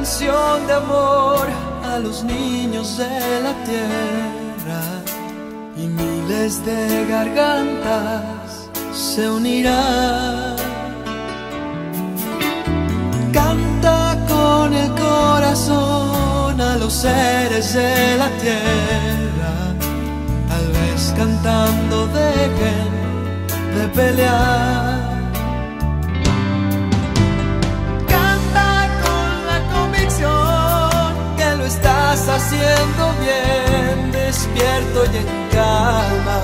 canción de amor a los niños de la tierra, y miles de gargantas se unirán. Canta con el corazón a los seres de la tierra, tal vez cantando dejen de pelear. Estás haciendo bien, despierto y en calma,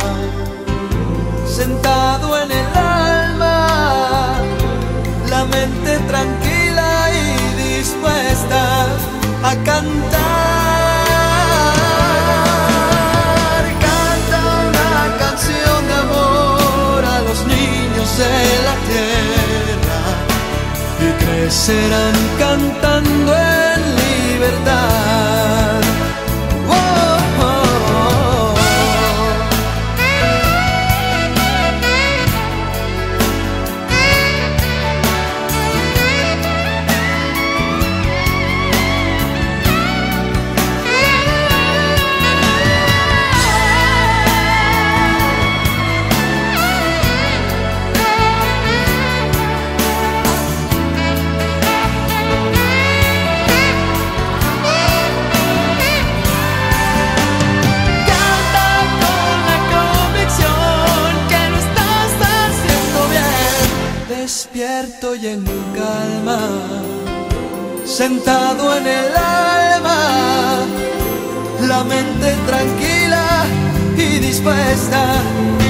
sentado en el alma, la mente tranquila y dispuesta a cantar. Canta una canción de amor a los niños de la tierra y crecerán cantando en libertad. Oh, oh, oh. Despierto y en calma, sentado en el alma, la mente tranquila y dispuesta